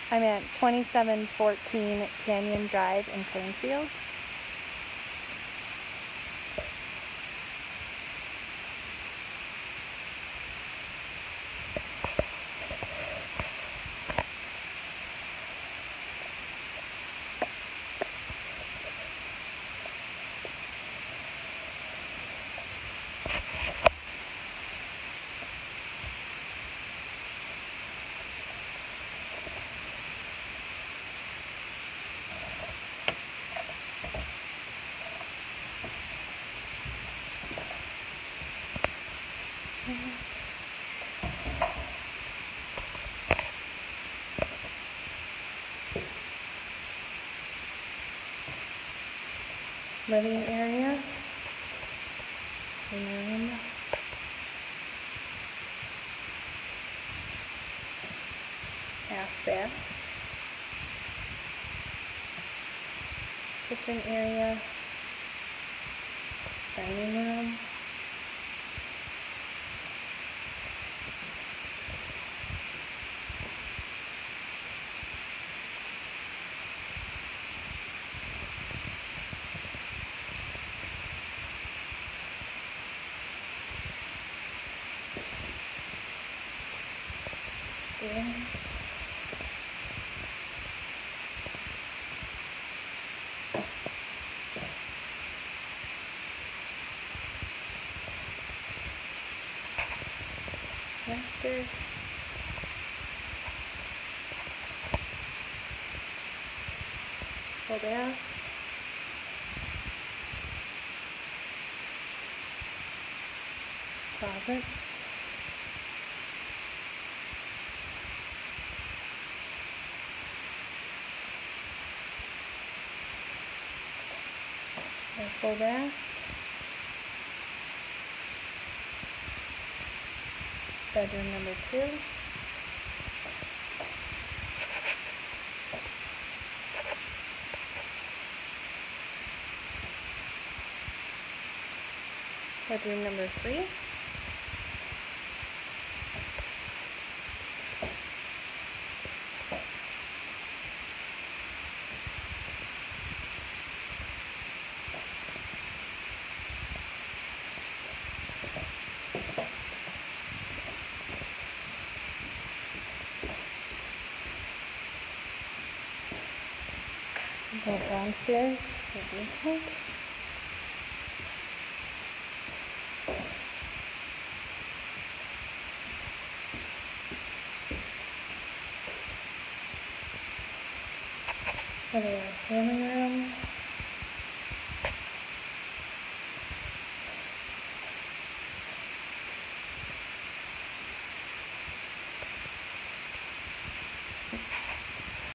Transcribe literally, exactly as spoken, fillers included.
I'm at twenty-seven fourteen Canyon Drive in Plainfield. Living area, room, half bath, kitchen area, dining room, stairs, master, full bath, closet, and full bath, bedroom number two, bedroom number three, go downstairs, the basement, go to the family room,